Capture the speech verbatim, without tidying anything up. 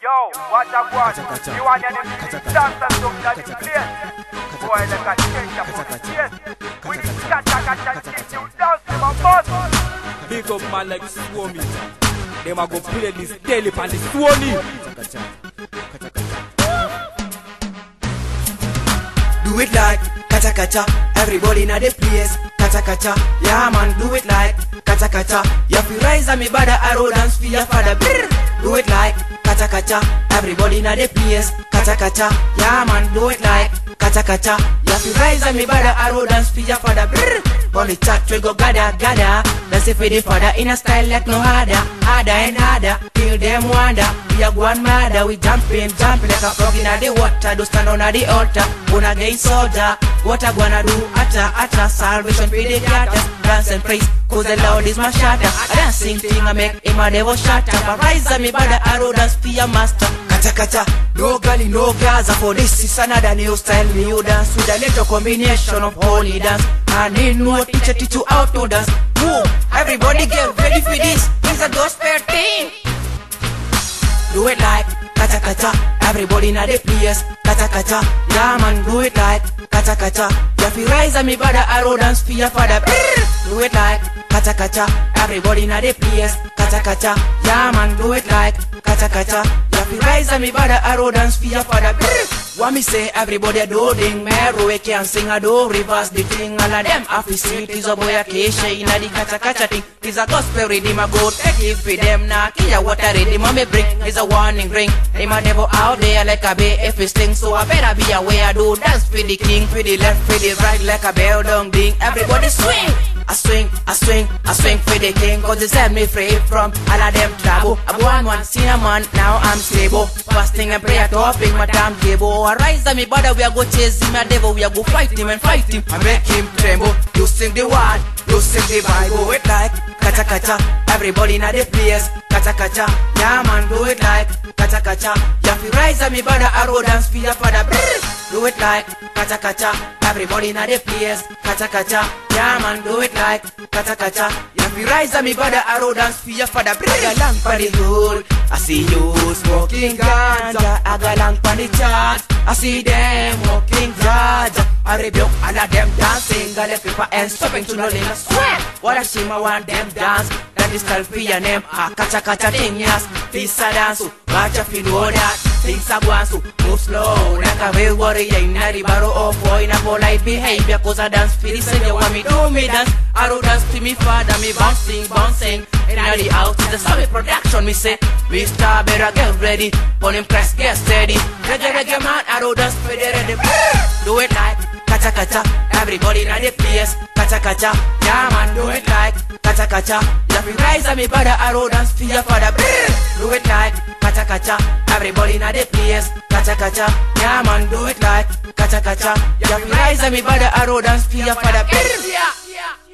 Yo, what a what? You want any music dance and some that you play? Boy, they got change up on the face. We kacha kacha change you dance to my boss. Big up man like Swami. Them a go play this daily pan the Swami. Do it like kacha kacha. Everybody in the place. Kacha kacha. Yeah man, do it like kacha kacha. You have to rise and me bada arrow dance for your father. Brr. Do it like kacha kacha. Everybody in the place. Kacha kacha. Yeah man, do it like kacha kacha. You have to rise and me bada arrow dance for your father. Brr. On the chat we go gada gada. Dance for the father in a style like no harder. Harder and harder. Till them wonder. We are one mother. We jumping, jumping like a frog in the water. Do stand on the altar. Gonna gain soldier. What I gonna do? Atta, atta, salvation for the daughters. Dance and praise, cause the Lord is my shatter. A dancing thing I make him a devil shatter. But rise and me by the arrow dance for your master. Kacha kacha, no gully, no Gaza. For this is another new style. New dance with a little combination of holy dance. And in no teacher teach you how to dance. Move, everybody get ready for this. It's a gospel thing. Do it like kacha kacha. Everybody in the place. Kacha kacha. Yeah man, do it like kacha kacha. You have to rise and me by the arrow dance for your father. Brrr. Do it like kacha kacha. Everybody in the place. Kacha kacha. Yeah man, do it like kacha kacha. You have to rise and me by the arrow dance for your father. Brrr. What me say, everybody do ding. Mero we can sing a do reverse the thing. All of them have to see it is a boy a kesha in the kacha kacha thing. It's a gospel rhythm I go take it for them now. Kia what a rhythm I me bring. It's a warning ring. Them a devil out there like a bay if it's sting. So I better be aware. I do dance for the king, for the left, for the right like a bell down ding. Everybody swing. I swing, I swing, I swing for the king. Cause they set me free from all of them trouble. I'm one one cinnamon, now I'm stable. Fasting and prayer topping my damn table. I rise and me brother, we are go chase him a devil. We are go fight him and fight him and make him tremble. You sing the word, you sing the Bible. It like kacha kacha. Everybody in the place. Kacha kacha. Yeah man, do it like kacha kacha. You have to rise and me brother, arrow dance for your father. Brrr. Do it like kacha kacha. Everybody in the place. Kacha kacha. Yeah man, do it like kacha kacha. You have to rise and me brother, arrow dance for your father. Brrr. I got long for the hood. I see you smoking ganja. I got long for the chart. I see them walking ganja. I rebuke all of them dancing. Got the people and stopping to no limit. Swear. What a shame I want them dance. That is style for your name. Ah, kacha kacha thing, yes. This a dance. Watch if you know that. Things are going to move slow. Like a real warrior in a barrow of boy in a polite behavior. Cause I dance for the savior. Want me do me dance. I do dance to me father. Me bouncing, bouncing. In the out is the summit production. Me say, Mister better get ready. On him press, get steady. Reggae, reggae man. I do dance for the ready. Do it like kacha kacha. Everybody in the place. Kacha kacha. Yeah man, do it like kacha kacha. You have to rise and me brother, arrow dance for your father. Do it like kacha kacha. Everybody in the place. Kacha kacha. Yeah man, do it like kacha kacha. You have to rise and me brother, arrow dance for your father. Yeah, yeah.